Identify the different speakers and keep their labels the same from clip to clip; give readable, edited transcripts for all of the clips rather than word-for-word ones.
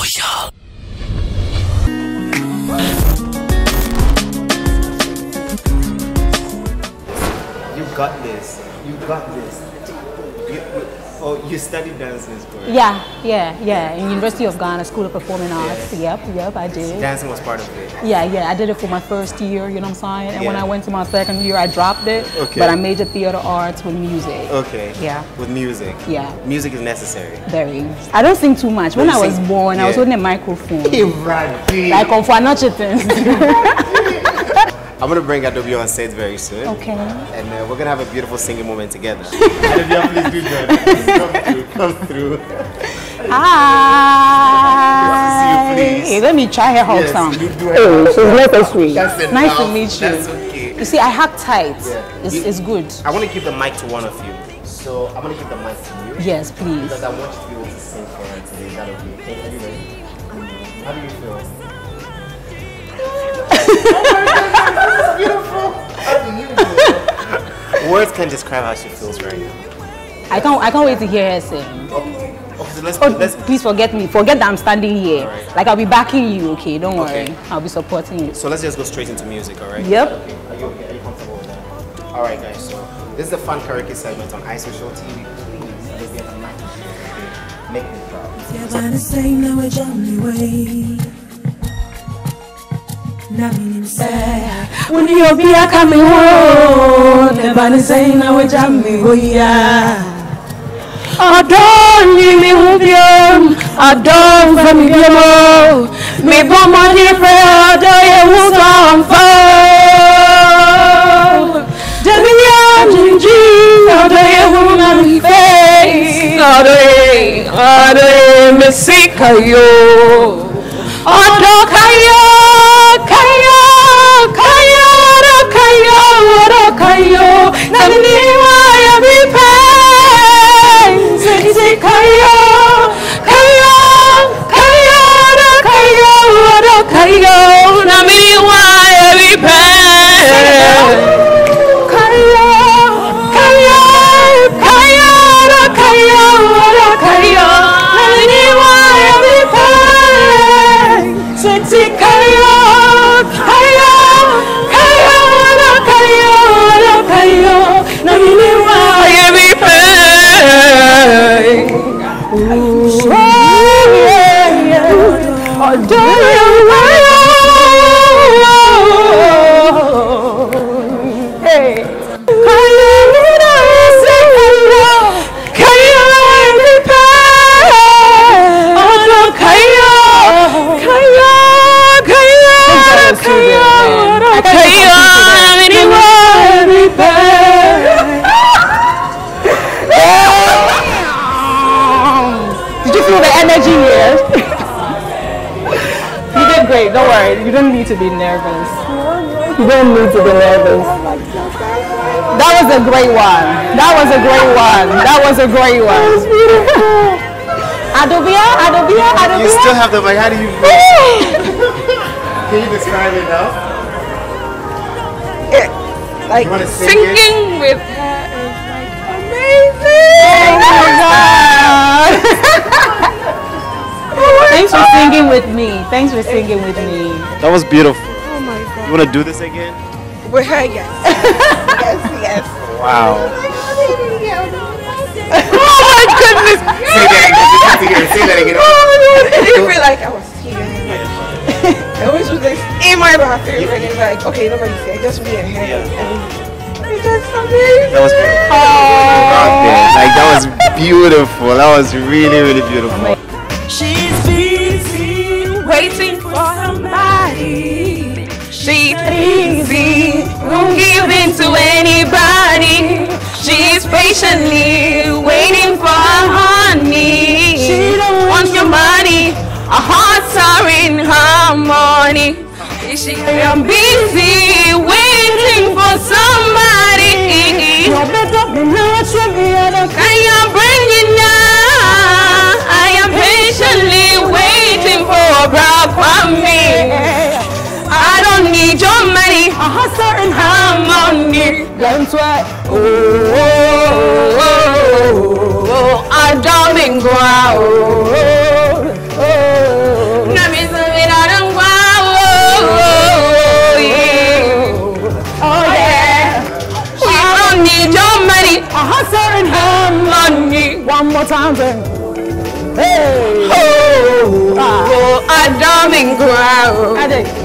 Speaker 1: Social.
Speaker 2: You got this. You got this. You studied dance in school?
Speaker 3: Yeah. In University of Ghana, School of Performing Arts. Yep, I did.
Speaker 2: Dancing was part of it?
Speaker 3: Yeah, I did it for my first year, you know what I'm saying? And when I went to my second year, I dropped it. Okay. But I majored theater arts with music.
Speaker 2: Okay.
Speaker 3: Yeah.
Speaker 2: With music?
Speaker 3: Yeah.
Speaker 2: Music is necessary?
Speaker 3: Very. I don't sing too much. When I was born, I was holding a microphone. Like on
Speaker 2: I'm going to bring Adobia on stage very soon.
Speaker 3: Okay.
Speaker 2: And we're going to have a beautiful singing moment together. Adobia, please do that. Come through.
Speaker 3: Hi. Hey, let me try her hug sound. Oh, she's necessary. Nice to meet you.
Speaker 2: That's okay.
Speaker 3: You see, I hack tight. It's good.
Speaker 2: I want to give the mic to one of you. So I'm going to give the mic to you.
Speaker 3: Yes, please.
Speaker 2: Because I want you to be able to sing for her today. Is that okay? Are you ready? How do you feel? Beautiful. How do you feel? Words can't describe how she feels right now.
Speaker 3: I can't wait to hear her sing.
Speaker 2: Okay, so let's
Speaker 3: please forget me. Forget that I'm standing here.
Speaker 2: Right.
Speaker 3: Like I'll be backing you, okay? Don't worry. I'll be supporting you.
Speaker 2: So let's just go straight into music, alright?
Speaker 3: Yep.
Speaker 2: Okay. Are you okay? Are you comfortable with that? Alright guys, so this is the fun karaoke segment on iSocial TV. Please, let's get the mic. Make me proud.
Speaker 4: When you be a coming home, the band is saying, "I will jam me, oh yeah." I don't need me with you. I don't for me, you me for money for other you who's on fire. Demian, Gigi, other you who not be face. Other me sick of you. Other kayo. Kayo, naminiwa ya bipeng. Say kayo, naminiwa ya bipeng. Kayo, naminiwa ya bipeng. Say kayo. Don't worry, you don't need to be nervous. You don't need to be nervous. That was a great one. That was a great one. That was a great one. That was beautiful. Adobia.
Speaker 2: You still have the mic. How do you feel? Can you describe it now?
Speaker 4: Like singing with her is like amazing.
Speaker 3: Oh my God. Thanks for singing with me.
Speaker 2: That was beautiful.
Speaker 4: Oh my God.
Speaker 2: You want to do this again?
Speaker 4: With her, yes. yes.
Speaker 2: Wow.
Speaker 4: Oh my goodness.
Speaker 2: Say that again.
Speaker 4: Oh my God. It didn't feel like I was here. I always was like in my bathroom and it's like, okay, nobody say, just me and her. And it's just amazing.
Speaker 2: That was beautiful. Like that was beautiful. That was really, really beautiful.
Speaker 4: She's busy waiting for somebody. She's easy, won't give in to anybody. She's patiently waiting for her honey. She don't want your money, her heart's are in harmony. I'm busy waiting for somebody. I am bringing now. I am patiently waiting for a bride from me. I don't need your money, a hustle and harmony. That's why, I don't go out.
Speaker 3: more time. Hey.
Speaker 4: I don't mean grow.
Speaker 3: I think.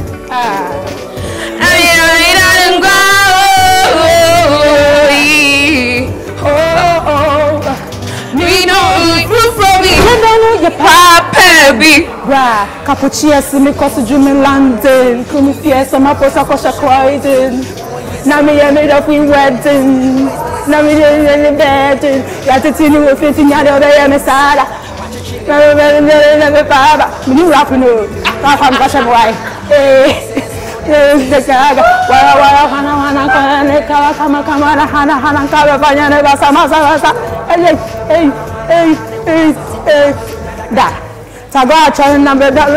Speaker 3: Right, Capuchia, me cost Jimmy London, come here, some apostle croydon. Now me made up in wedding. Now me in the bed. Yatini will fit in your other Messiah. Never, Baba. You laughing, I'm Russian wife. The Gaga, Taga trying number that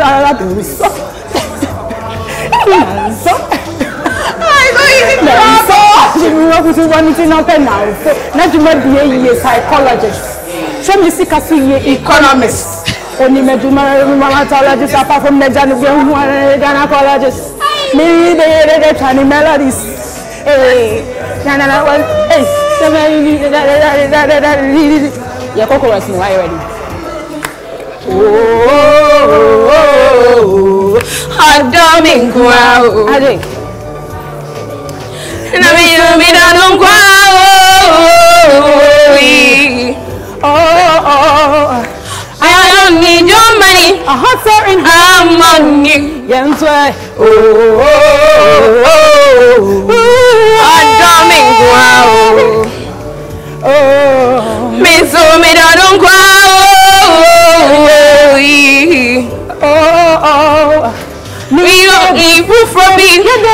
Speaker 3: psychologist. Show me sick as economist. Only rheumatologist apart from the gynecologist. Me the Chinese melodies. Hey, your cocoa no already.
Speaker 4: I don't mean grow.
Speaker 3: I think.
Speaker 4: I don't I don't need your money.
Speaker 3: A hot sir in
Speaker 4: money.
Speaker 3: Yes,
Speaker 4: I don't mean grow. Me so me don't grow. We don't evil from me.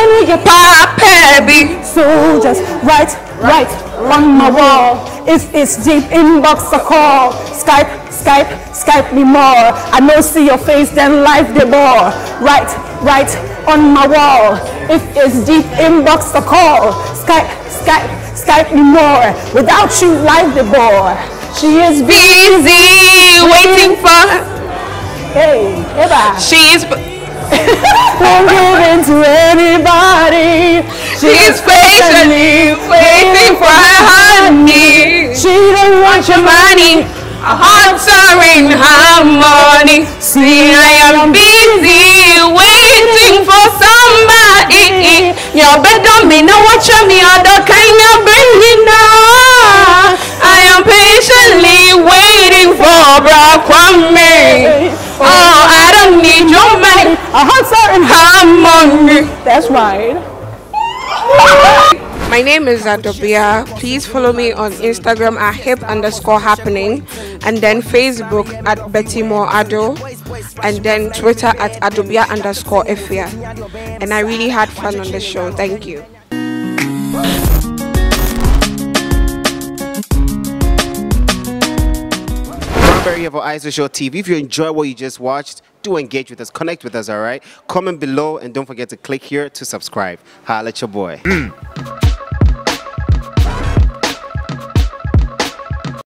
Speaker 4: Papa,
Speaker 3: so just right on my wall. If it's deep inbox a call, Skype me more. I know see your face, then live the ball. Right on my wall. If it's deep inbox a call, Skype me more. Without you, live the ball. She is
Speaker 4: busy waiting for.
Speaker 3: Hey, Eva.
Speaker 4: She is.
Speaker 3: Won't give in to anybody.
Speaker 4: She's patiently waiting for her honey.
Speaker 3: She don't want your money.
Speaker 4: Her hearts are in harmony. See, I am busy waiting for somebody. Your bed don't mean no watch me other kind of bringing now. I am patiently waiting for Kwame. Oh, I don't need your money.
Speaker 3: Her hearts are in
Speaker 4: harmony.
Speaker 3: That's right.
Speaker 4: My name is Adobia. Please follow me on Instagram at hip_happening, and then Facebook at Betty Moore Ado, and then Twitter at Adobia_Efia. And I really had fun on the show. Thank you.
Speaker 2: Here for iSocial TV. If you enjoy what you just watched, do engage with us, connect with us, all right? Comment below and don't forget to click here to subscribe. Holla at your boy.